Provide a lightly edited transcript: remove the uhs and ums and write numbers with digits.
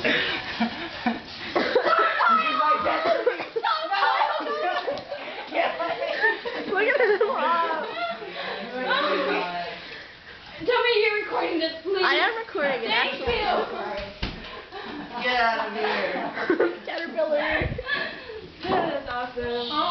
Look at his mom. Tell me you're recording this, please. I am recording it, actually. Thank you. Get out of here. Caterpillar. That is awesome.